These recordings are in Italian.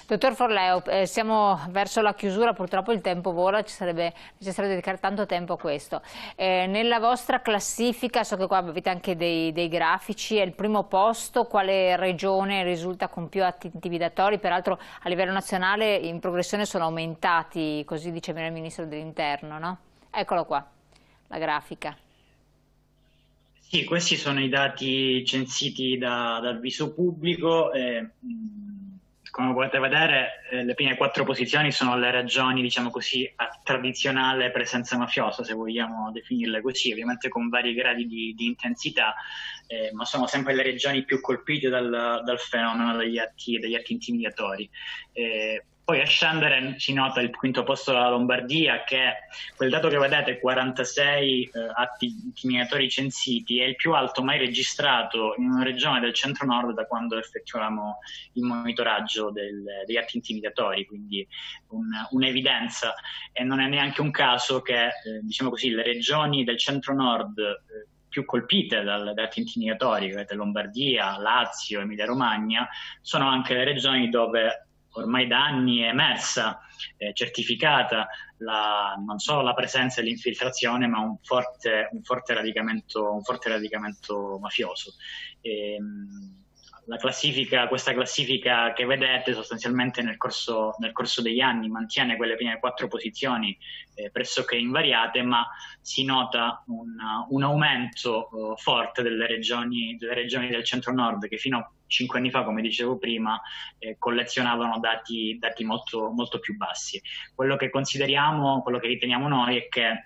Dottor Forleo, siamo verso la chiusura, purtroppo il tempo vola, ci sarebbe necessario dedicare tanto tempo a questo. Nella vostra classifica, so che qua avete anche dei grafici, è il primo posto, quale regione risulta con più atti intimidatori? Peraltro a livello nazionale in progressione sono aumentati, così diceva il Ministro dell'Interno, no? Eccolo qua, la grafica. Sì, questi sono i dati censiti dal viso pubblico. Come potete vedere, le prime 4 posizioni sono le regioni, diciamo così, a tradizionale presenza mafiosa, se vogliamo definirle così, ovviamente con vari gradi di intensità, ma sono sempre le regioni più colpite dal fenomeno degli atti intimidatori. Poi a scendere si nota il quinto posto della Lombardia, che quel dato che vedete, 46 atti intimidatori censiti, è il più alto mai registrato in una regione del centro-nord da quando effettuiamo il monitoraggio degli atti intimidatori, quindi un'evidenza. E non è neanche un caso che, diciamo così, le regioni del centro-nord più colpite dagli atti intimidatori, vedete Lombardia, Lazio, Emilia-Romagna, sono anche le regioni dove ormai da anni è emersa, certificata non solo la presenza e l'infiltrazione, ma un forte radicamento mafioso. Questa classifica che vedete sostanzialmente nel corso degli anni mantiene quelle prime 4 posizioni pressoché invariate, ma si nota un aumento forte delle regioni del centro-nord, che fino a 5 anni fa, come dicevo prima, collezionavano dati molto, molto più bassi. Quello che riteniamo noi è che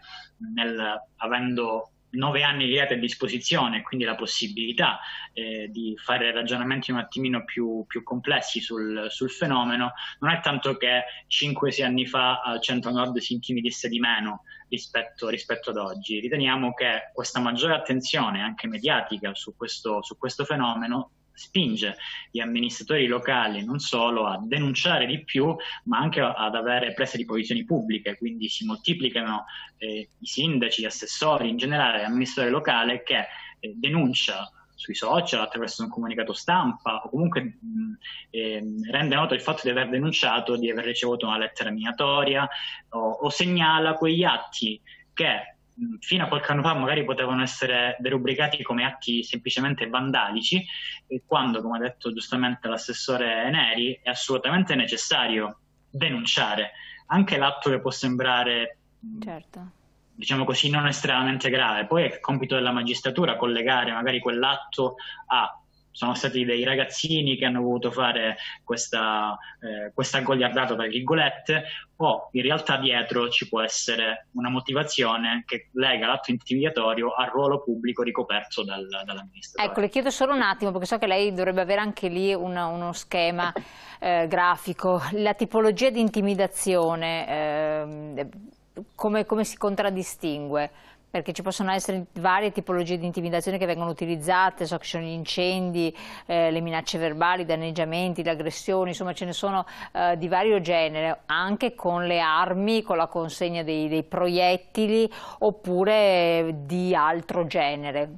avendo 9 anni di dati a disposizione, quindi la possibilità di fare ragionamenti un attimino più complessi sul fenomeno, non è tanto che 5-6 anni fa al centro-nord si intimidisse di meno rispetto ad oggi. Riteniamo che questa maggiore attenzione anche mediatica su questo fenomeno spinge gli amministratori locali non solo a denunciare di più, ma anche ad avere prese di posizioni pubbliche, quindi si moltiplicano i sindaci, gli assessori, in generale l'amministratore locale che denuncia sui social, attraverso un comunicato stampa, o comunque rende noto il fatto di aver denunciato, di aver ricevuto una lettera minatoria, o segnala quegli atti che fino a qualche anno fa magari potevano essere derubricati come atti semplicemente vandalici, e quando, come ha detto giustamente l'assessore Neri, è assolutamente necessario denunciare anche l'atto che può sembrare, certo, diciamo così, non estremamente grave. Poi è compito della magistratura collegare magari quell'atto sono stati dei ragazzini che hanno voluto fare questa goliardata, tra virgolette, o in realtà dietro ci può essere una motivazione che lega l'atto intimidatorio al ruolo pubblico ricoperto dall'amministratore. Ecco, le chiedo solo un attimo, perché so che lei dovrebbe avere anche lì uno schema grafico. La tipologia di intimidazione, come si contraddistingue? Perché ci possono essere varie tipologie di intimidazione che vengono utilizzate, so che ci sono gli incendi, le minacce verbali, i danneggiamenti, le aggressioni, insomma ce ne sono di vario genere, anche con le armi, con la consegna dei proiettili, oppure di altro genere.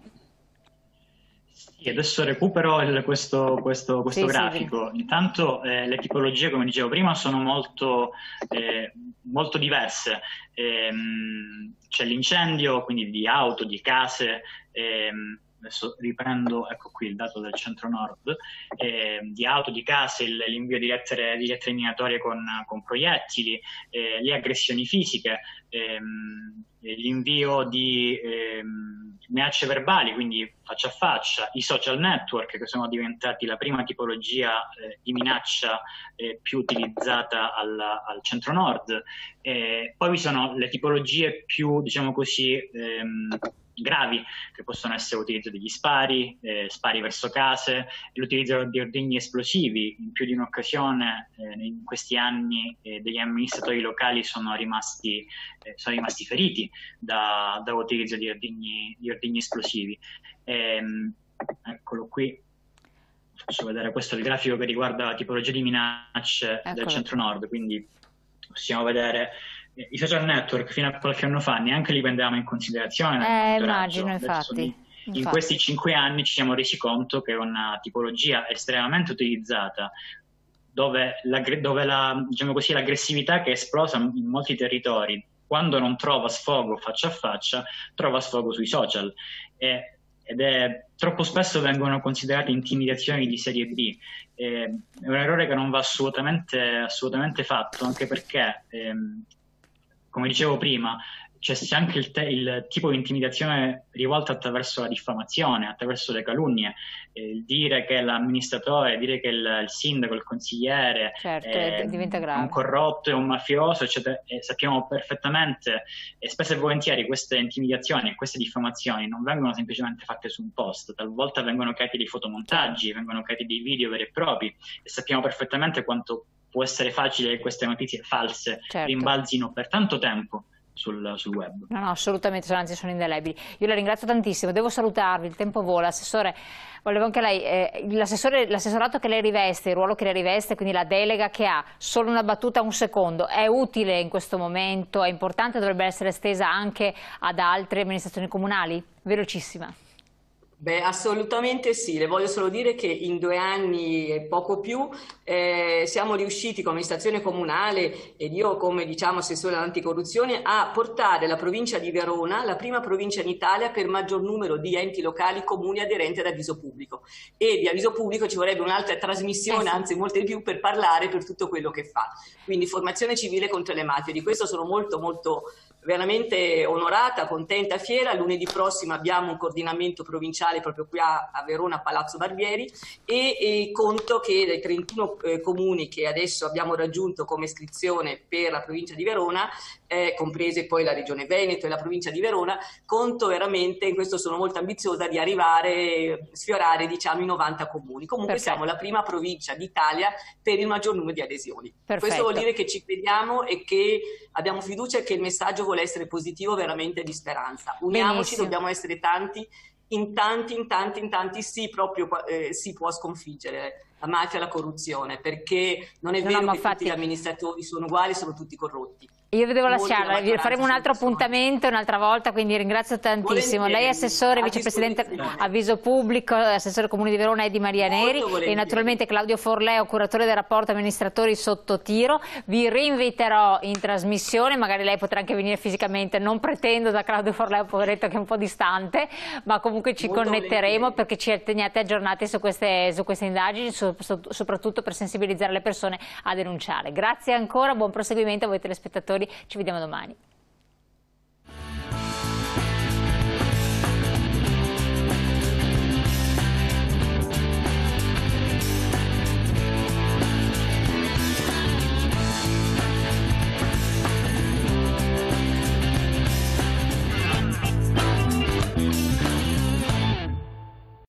Sì, adesso recupero questo Sì, grafico. sì. Intanto le tipologie, come dicevo prima, sono molto diverse. C'è l'incendio, quindi di auto, di case, adesso riprendo, ecco qui il dato del centro-nord, di auto, di case, l'invio di lettere minatorie con proiettili, le aggressioni fisiche, l'invio di minacce verbali, quindi faccia a faccia, i social network, che sono diventati la prima tipologia di minaccia più utilizzata al centro-nord. Poi vi sono le tipologie più, diciamo così, gravi, che possono essere l'utilizzo degli spari verso case, l'utilizzo di ordigni esplosivi. In più di un'occasione in questi anni degli amministratori locali sono rimasti feriti dall'utilizzo di ordigni esplosivi. Eccolo qui, faccio vedere, questo è il grafico che riguarda la tipologia di minacce del centro-nord, quindi possiamo vedere i social network. Fino a qualche anno fa neanche li prendevamo in considerazione. Immagino, infatti. In questi 5 anni ci siamo resi conto che è una tipologia estremamente utilizzata diciamo così, l'aggressività che è esplosa in molti territori, quando non trova sfogo faccia a faccia, trova sfogo sui social. Troppo spesso vengono considerate intimidazioni di serie B. È un errore che non va assolutamente fatto, anche perché, come dicevo prima, c'è anche il tipo di intimidazione rivolta attraverso la diffamazione, attraverso le calunnie, dire che l'amministratore, dire che il sindaco, il consigliere diventa è grave. un corrotto, è un mafioso, eccetera. E sappiamo perfettamente, e spesso e volentieri, queste intimidazioni e queste diffamazioni non vengono semplicemente fatte su un post, talvolta vengono creati dei fotomontaggi, vengono creati dei video veri e propri, e sappiamo perfettamente quanto può essere facile che queste notizie false rimbalzino per tanto tempo sul web. No, assolutamente, anzi sono indelebili. Io la ringrazio tantissimo, devo salutarvi, il tempo vola. Assessore, volevo anche lei, l'assessorato che lei riveste, il ruolo che lei riveste, quindi la delega che ha, solo una battuta, un secondo, è utile in questo momento, è importante, dovrebbe essere estesa anche ad altre amministrazioni comunali? Velocissima. Beh, assolutamente sì, le voglio solo dire che in 2 anni e poco più siamo riusciti come amministrazione comunale ed io come assessore all'anticorruzione a portare la provincia di Verona, la prima provincia in Italia per maggior numero di enti locali comuni aderenti ad avviso pubblico, e di avviso pubblico ci vorrebbe un'altra trasmissione, anzi molte di più, per parlare per tutto quello che fa. Quindi formazione civile contro le mafie, di questo sono molto veramente onorata, contenta, fiera. Lunedì prossimo abbiamo un coordinamento provinciale proprio qui a Verona, a Palazzo Barbieri, e conto che dai 31 comuni che adesso abbiamo raggiunto come iscrizione per la provincia di Verona, comprese poi la regione Veneto e la provincia di Verona, conto veramente, in questo sono molto ambiziosa, di sfiorare i 90 comuni. Comunque siamo la prima provincia d'Italia per il maggior numero di adesioni. Questo vuol dire che ci crediamo e che abbiamo fiducia e che il messaggio vuole essere positivo, veramente di speranza. Uniamoci, dobbiamo essere tanti, in tanti si può sconfiggere la mafia e la corruzione, perché non è vero che tutti gli amministratori sono uguali, sono tutti corrotti. Io vi devo lasciare, faremo un altro appuntamento un'altra volta, quindi ringrazio tantissimo. Lei è assessore, vicepresidente avviso pubblico, assessore comune di Verona Edi Maria Neri, e naturalmente Claudio Forleo, curatore del rapporto amministratori sotto tiro. Vi rinviterò in trasmissione, magari lei potrà anche venire fisicamente, non pretendo da Claudio Forleo, poveretto, che è un po' distante, ma comunque ci connetteremo perché ci teniate aggiornati su queste indagini, soprattutto per sensibilizzare le persone a denunciare. Grazie ancora, buon proseguimento a voi telespettatori. Ci vediamo domani.